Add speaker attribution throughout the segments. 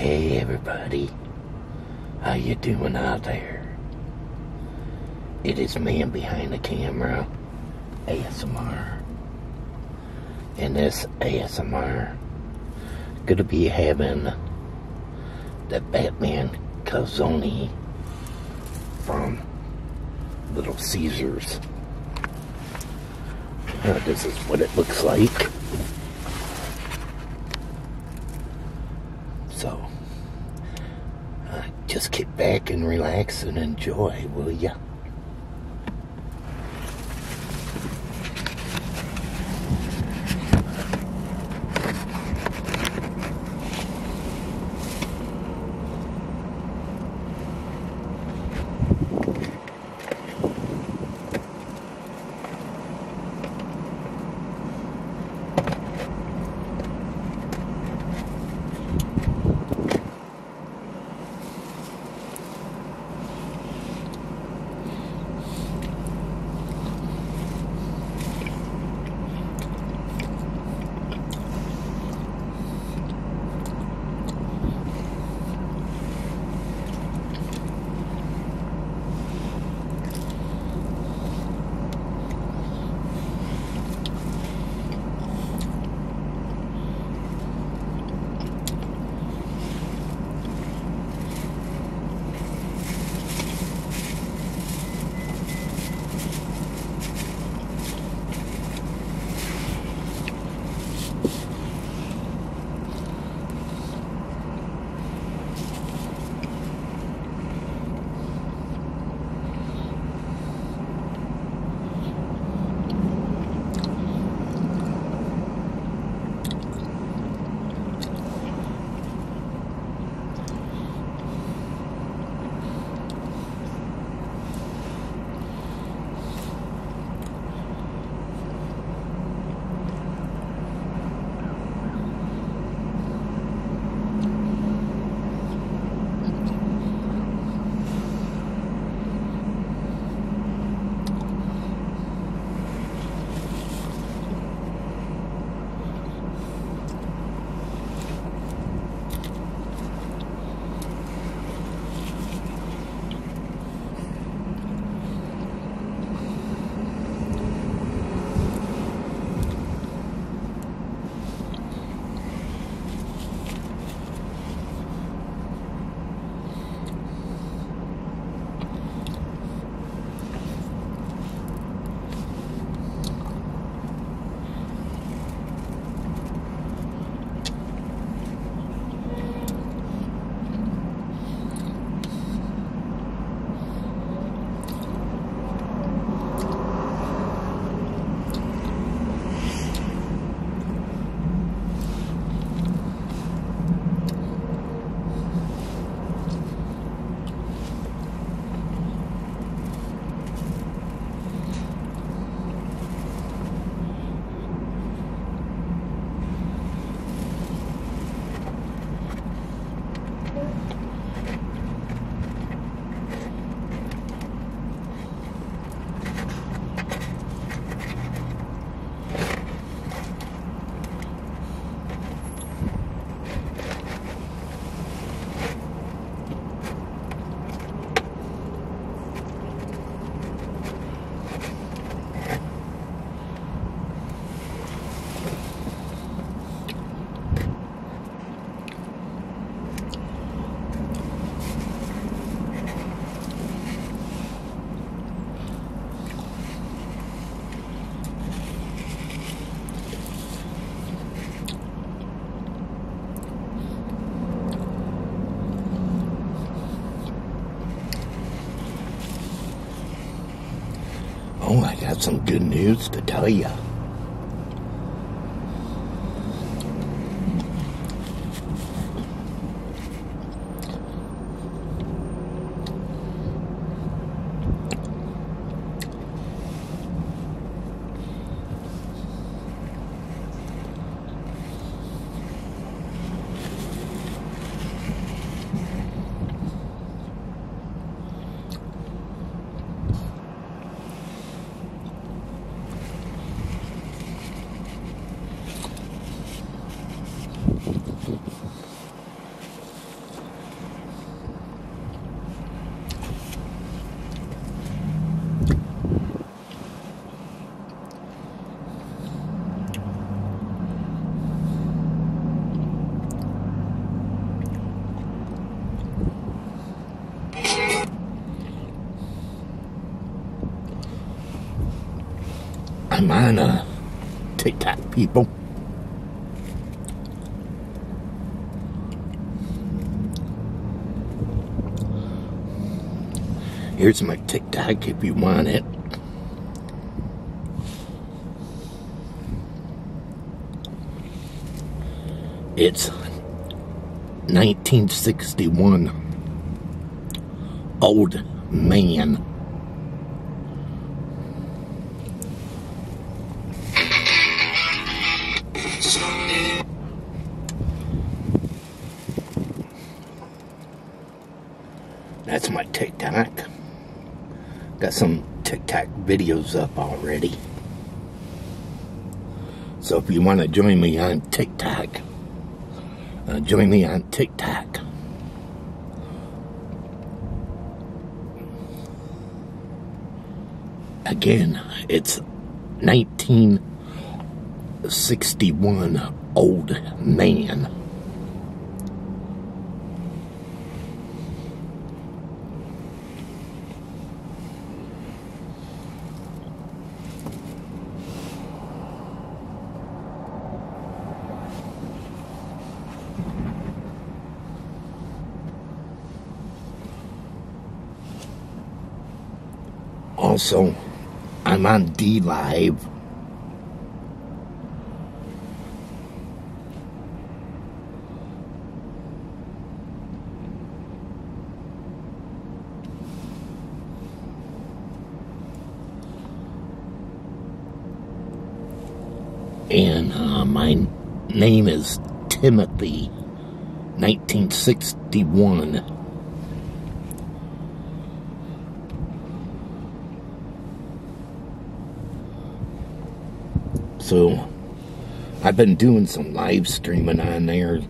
Speaker 1: Hey everybody, how you doing out there? It is man behind the camera, ASMR. And this ASMR gonna be having the Batman calzone from Little Caesars. This is what it looks like. So, just kick back and relax and enjoy, will ya? Oh, I got some good news to tell ya. I'm on TikTok, people. Here's my TikTok if you want it. It's 1961 old man. That's my TikTok. Got some TikTok videos up already. So if you want to join me on TikTok, join me on TikTok. Again, it's 1961 old man. Also, I'm on DLive. And my name is Timothy, 1961. So, I've been doing some live streaming on there.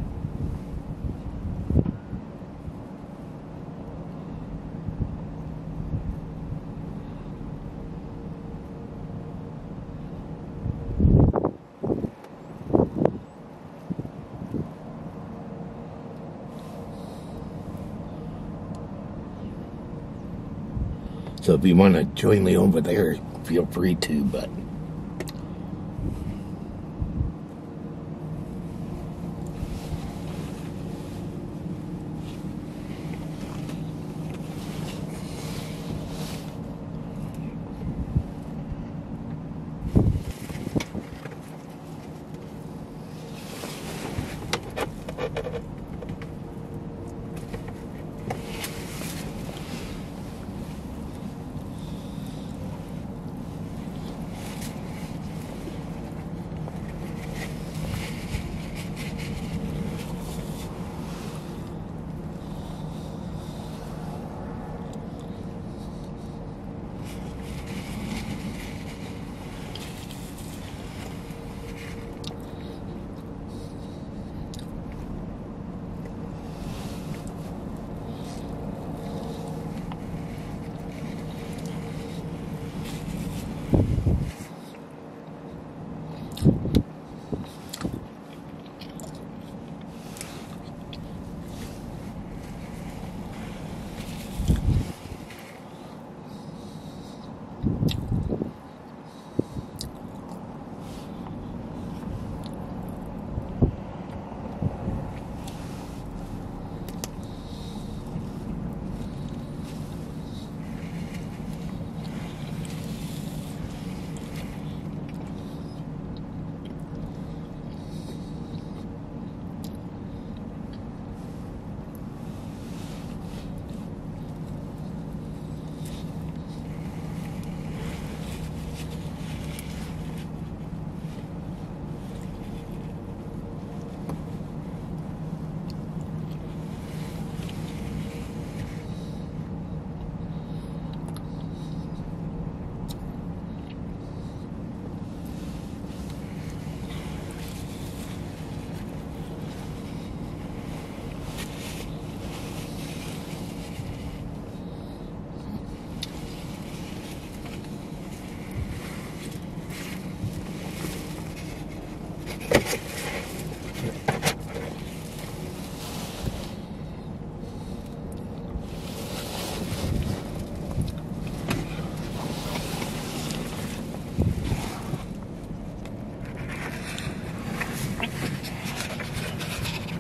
Speaker 1: So if you want to join me over there, feel free to, but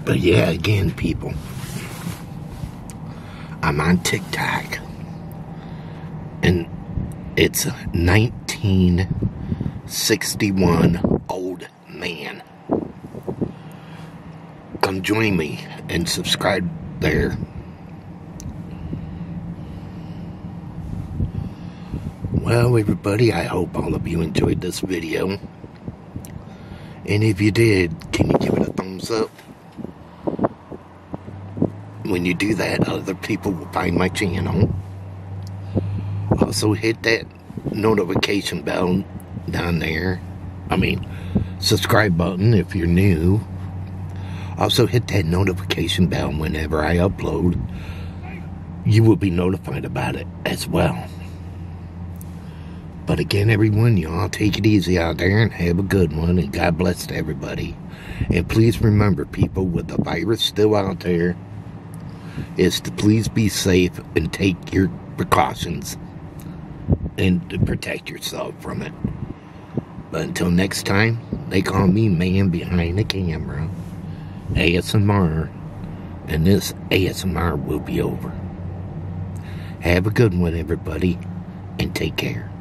Speaker 1: But yeah, again, people, I'm on TikTok, and it's a 1961 old man. Come join me and subscribe there. Well, everybody, I hope all of you enjoyed this video. And if you did, can you give it a thumbs up? When you do that, other people will find my channel. Also, hit that notification bell down there. Subscribe button if you're new. Also, hit that notification bell whenever I upload. You will be notified about it as well. But again, everyone, y'all take it easy out there and have a good one. And God bless to everybody. And please remember, people, with the virus still out there, is to please be safe and take your precautions and to protect yourself from it. But until next time, they call me Man Behind the Camera, ASMR, and this ASMR will be over. Have a good one, everybody, and take care.